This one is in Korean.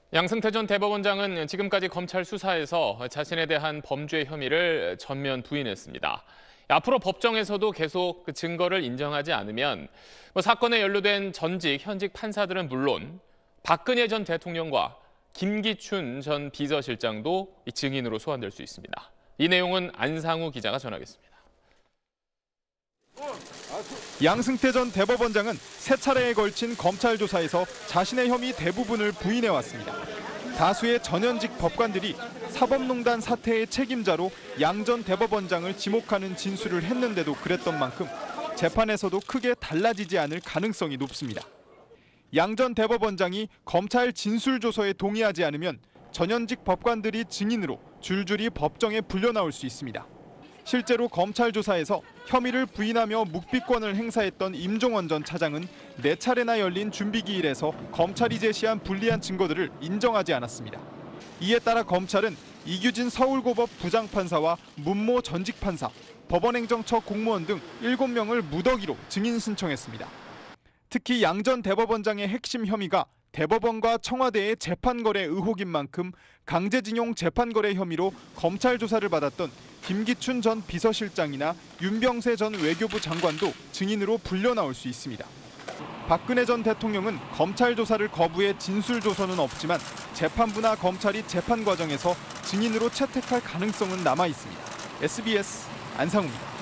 양승태 전 대법원장은 지금까지 검찰 수사에서 자신에 대한 범죄 혐의를 전면 부인했습니다. 앞으로 법정에서도 계속 그 증거를 인정하지 않으면 사건에 연루된 전직, 현직 판사들은 물론 박근혜 전 대통령과 김기춘 전 비서실장도 증인으로 소환될 수 있습니다. 이 내용은 안상우 기자가 전하겠습니다. 양승태 전 대법원장은 세 차례에 걸친 검찰 조사에서 자신의 혐의 대부분을 부인해왔습니다. 다수의 전현직 법관들이 사법농단 사태의 책임자로 양 전 대법원장을 지목하는 진술을 했는데도 그랬던 만큼 재판에서도 크게 달라지지 않을 가능성이 높습니다. 양 전 대법원장이 검찰 진술조서에 동의하지 않으면 전현직 법관들이 증인으로 줄줄이 법정에 불려나올 수 있습니다. 실제로 검찰 조사에서 혐의를 부인하며 묵비권을 행사했던 임종원 전 차장은 4차례나 열린 준비기일에서 검찰이 제시한 불리한 증거들을 인정하지 않았습니다. 이에 따라 검찰은 이규진 서울고법 부장판사와 문모 전직 판사, 법원행정처 공무원 등 7명을 무더기로 증인 신청했습니다. 특히 양 전 대법원장의 핵심 혐의가 대법원과 청와대의 재판거래 의혹인 만큼 강제징용 재판거래 혐의로 검찰 조사를 받았던 김기춘 전 비서실장이나 윤병세 전 외교부 장관도 증인으로 불려나올 수 있습니다. 박근혜 전 대통령은 검찰 조사를 거부해 진술 조서는 없지만 재판부나 검찰이 재판 과정에서 증인으로 채택할 가능성은 남아 있습니다. SBS 안상우입니다.